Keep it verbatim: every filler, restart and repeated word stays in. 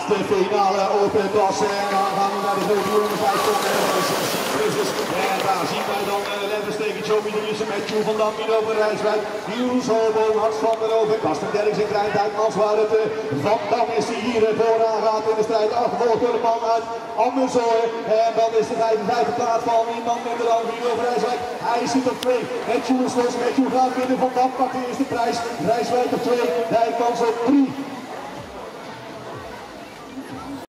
laatste finale op het klasse. En dan gaan we naar de grote jongens bij En daar zien wij dan uh, Lenversteken, Joey Driessen met Joe van Dam, Mino van Rijswijk, Niels Hobo, Hans van der Over, Kasten Derks in Krijntijk, als waar het uh, Van Dam is die hier uh, vooraan gaat in de strijd, achtervolgd door de man uit Amersfoort. En dan is de vijfde plaats van iemand minder dan Mino van Rijswijk. Hij zit op twee, met Joe los, met Joe gaat binnen, Van Dam pakt de eerste prijs, Rijswijk op twee, hij kans op drie.